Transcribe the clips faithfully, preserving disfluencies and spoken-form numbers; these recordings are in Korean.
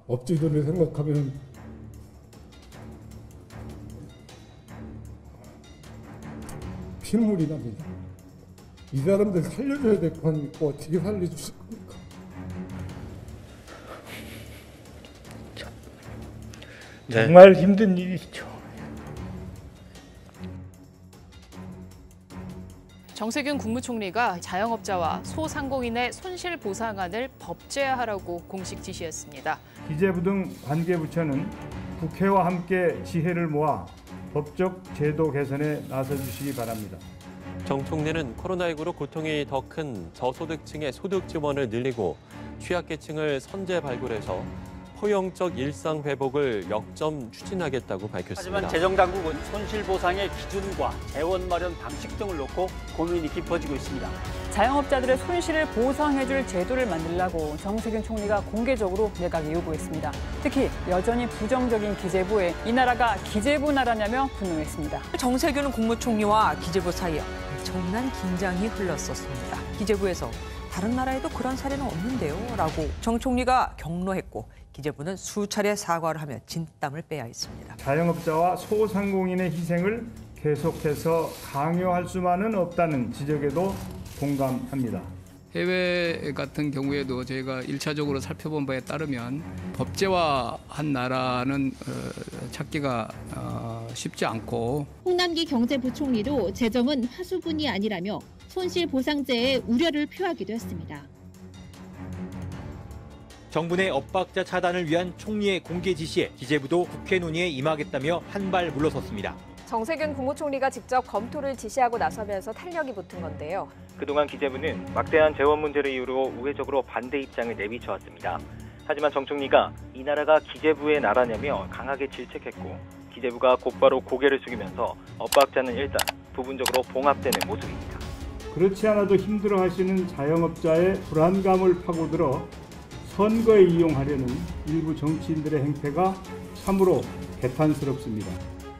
업주들을 생각하면 피눈물이 납니다. 이 사람들 살려줘야 될 거 아닙니까? 어떻게 살려주실 겁니까? 네. 정말 힘든 일이죠. 정세균 국무총리가 자영업자와 소상공인의 손실보상안을 법제화하라고 공식 지시했습니다. 기재부 등 관계부처는 국회와 함께 지혜를 모아 법적 제도 개선에 나서주시기 바랍니다. 정 총리는 코로나십구로 고통이 더 큰 저소득층의 소득 지원을 늘리고 취약계층을 선제 발굴해서 포용적 일상 회복을 역점 추진하겠다고 밝혔습니다. 하지만 재정당국은 손실보상의 기준과 재원 마련 방식 등을 놓고 고민이 깊어지고 있습니다. 자영업자들의 손실을 보상해줄 제도를 만들라고 정세균 총리가 공개적으로 내각에 요구했습니다. 특히 여전히 부정적인 기재부에 이 나라가 기재부 나라냐며 분노했습니다. 정세균 국무총리와 기재부 사이에 엄청난 긴장이 흘렀었습니다. 기재부에서 다른 나라에도 그런 사례는 없는데요 라고 정 총리가 격노했고 기재부는 수차례 사과를 하며 진땀을 빼야 했습니다. 자영업자와 소상공인의 희생을 계속해서 강요할 수만은 없다는 지적에도 공감합니다. 해외 같은 경우에도 저희가 일차적으로 살펴본 바에 따르면 법제화한 나라는 찾기가 쉽지 않고 홍남기 경제부총리도 재정은 하수분이 아니라며 손실보상제에 우려를 표하기도 했습니다. 정부 내 엇박자 차단을 위한 총리의 공개 지시에 기재부도 국회 논의에 임하겠다며 한 발 물러섰습니다. 정세균 국무총리가 직접 검토를 지시하고 나서면서 탄력이 붙은 건데요. 그동안 기재부는 막대한 재원 문제를 이유로 우회적으로 반대 입장을 내비쳐왔습니다. 하지만 정 총리가 이 나라가 기재부의 나라냐며 강하게 질책했고 기재부가 곧바로 고개를 숙이면서 엇박자는 일단 부분적으로 봉합되는 모습입니다. 그렇지 않아도 힘들어하시는 자영업자의 불안감을 파고들어 선거에 이용하려는 일부 정치인들의 행태가 참으로 개탄스럽습니다.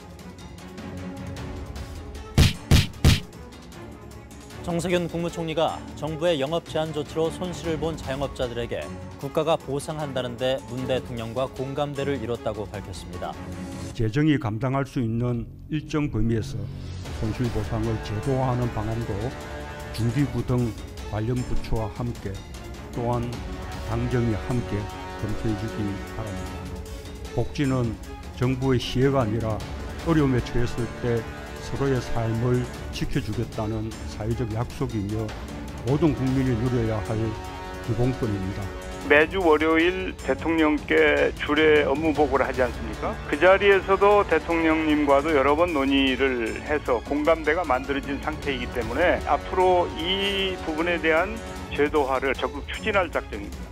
정세균 국무총리가 정부의 영업 제한 조치로 손실을 본 자영업자들에게 국가가 보상한다는데 문 대통령과 공감대를 이뤘다고 밝혔습니다. 재정이 감당할 수 있는 일정 범위에서 손실보상을 제도화하는 방안도 중기부 등 관련 부처와 함께 또한 당정이 함께 검토해 주기 바랍니다. 복지는 정부의 시혜가 아니라 어려움에 처했을 때 서로의 삶을 지켜주겠다는 사회적 약속이며 모든 국민이 누려야 할 기본권입니다. 매주 월요일 대통령께 주례 업무 보고를 하지 않습니까? 그 자리에서도 대통령님과도 여러 번 논의를 해서 공감대가 만들어진 상태이기 때문에 앞으로 이 부분에 대한 제도화를 적극 추진할 작정입니다.